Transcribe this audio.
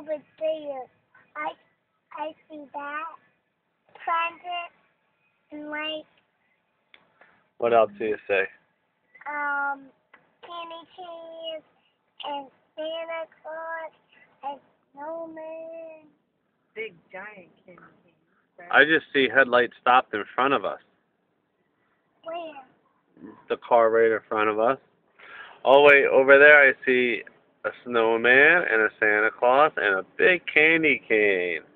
over there. I see that present and like What else do you say? candy canes and Santa Claus and snowman. Big giant candy canes. Right? I just see headlights stopped in front of us. Where? The car right in front of us. Oh wait, over there I see a snowman and a Santa Claus and a big candy cane.